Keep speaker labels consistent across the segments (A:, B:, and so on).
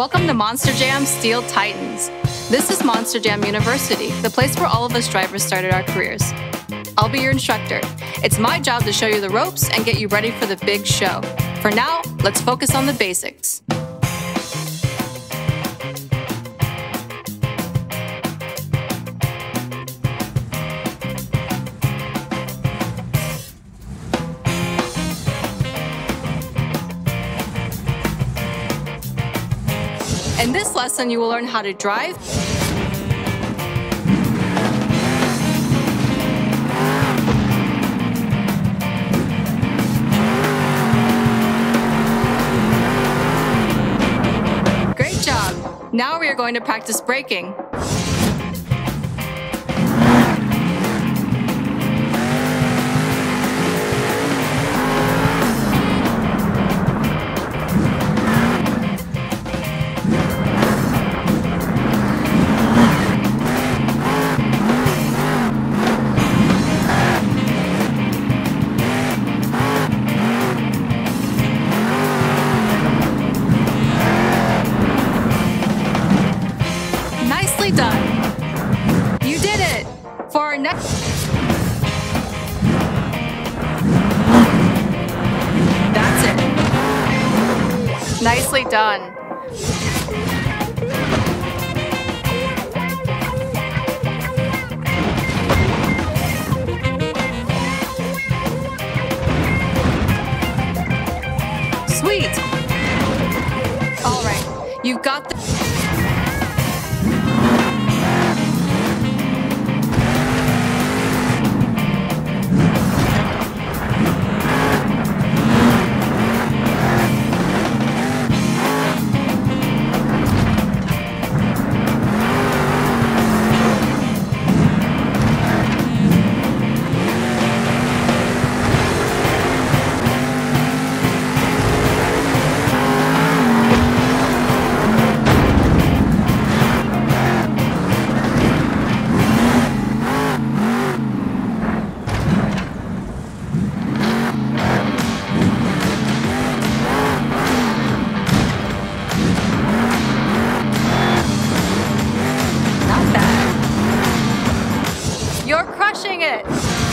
A: Welcome to Monster Jam Steel Titans. This is Monster Jam University, the place where all of us drivers started our careers. I'll be your instructor. It's my job to show you the ropes and get you ready for the big show. For now, let's focus on the basics. In this lesson, you will learn how to drive, great job. Now we are going to practice braking. Done. You did it. For our next... That's it. Nicely done. Sweet. All right. You've got the... You're crushing it!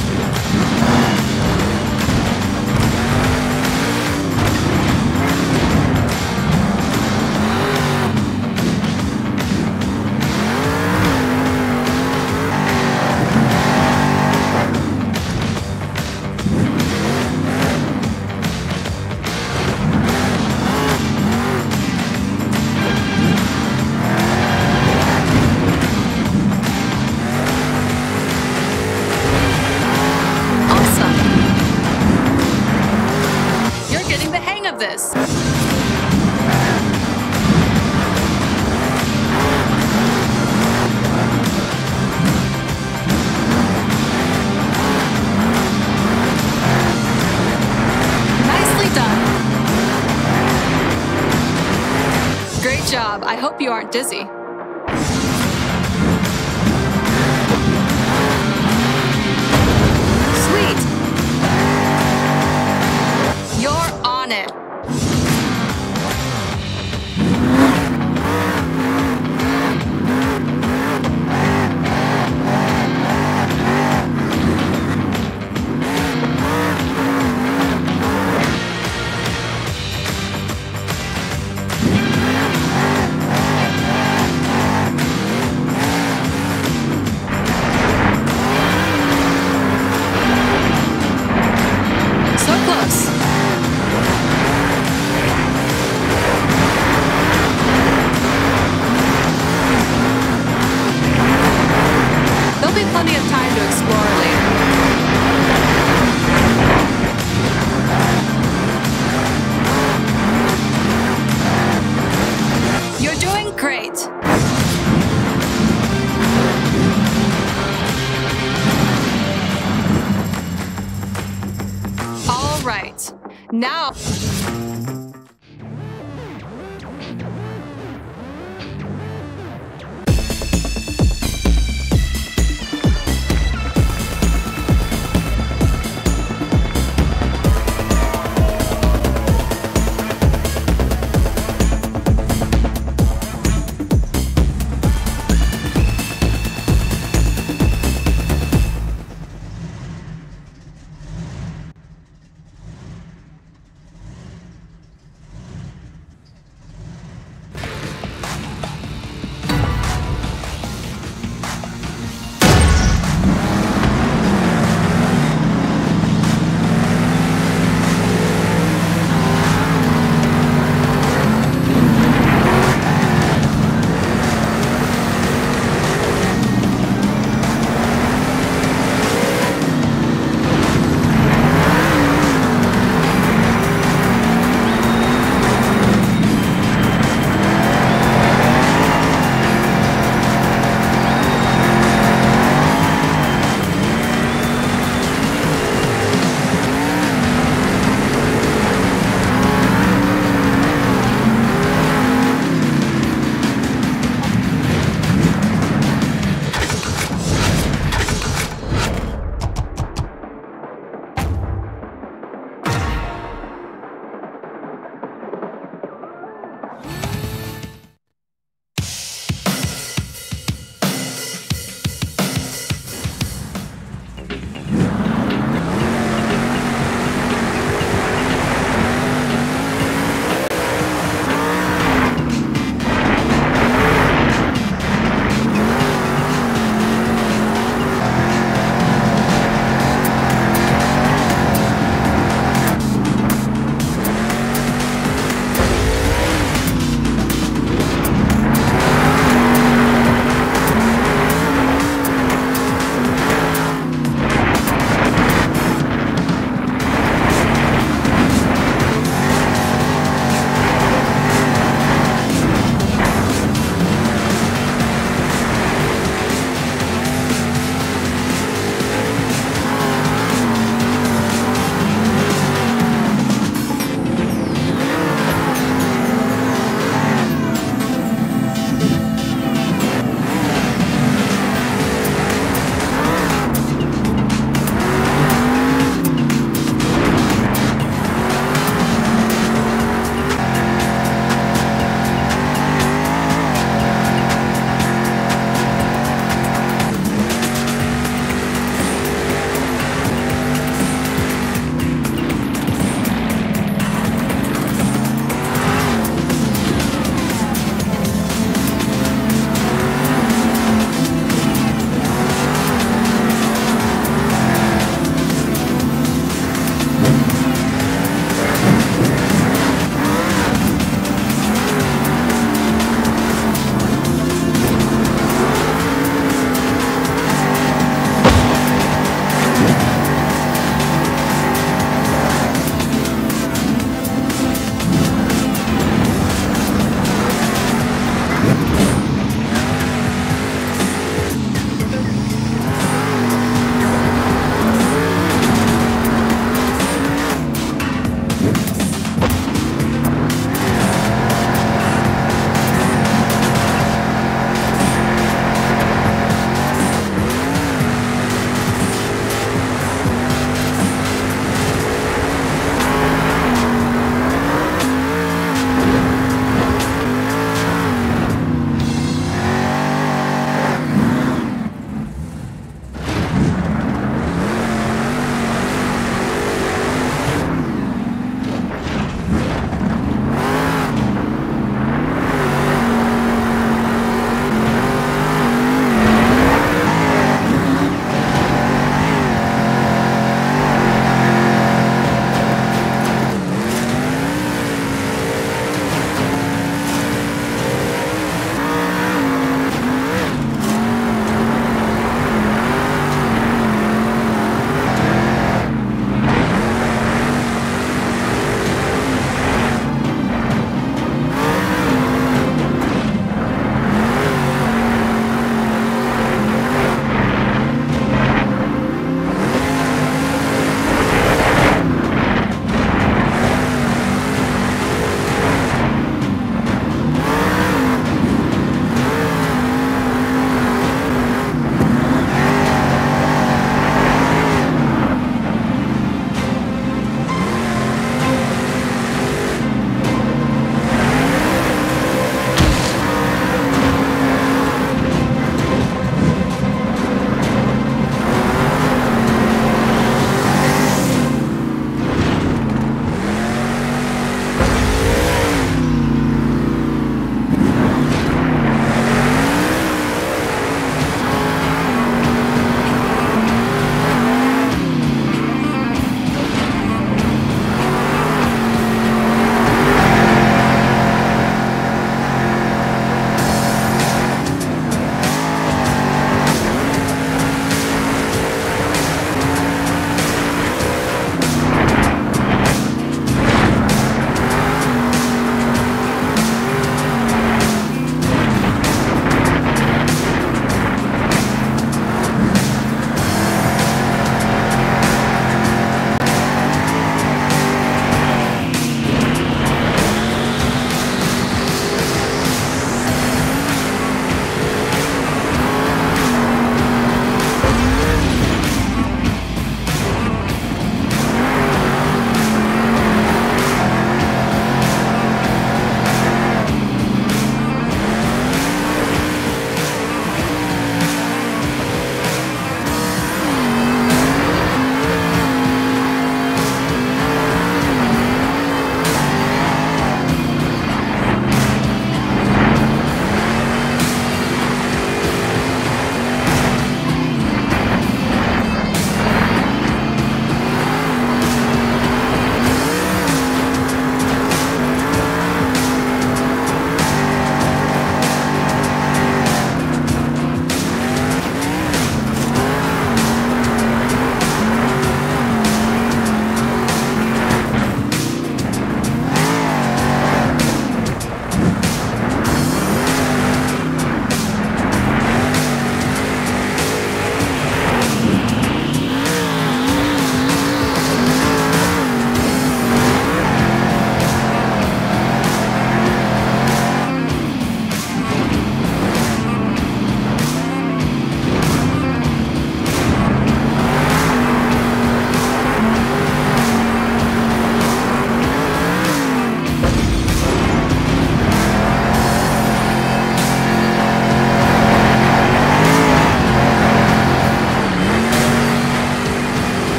A: This. Nicely done. Great job. I hope you aren't dizzy. Sweet. You're on it. Plenty of time to explore later. You're doing great. All right. Now...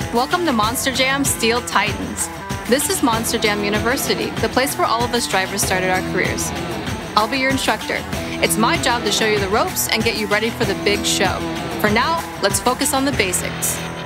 A: Welcome to Monster Jam Steel Titans. This is Monster Jam University, the place where all of us drivers started our careers. I'll be your instructor. It's my job to show you the ropes and get you ready for the big show. For now, let's focus on the basics.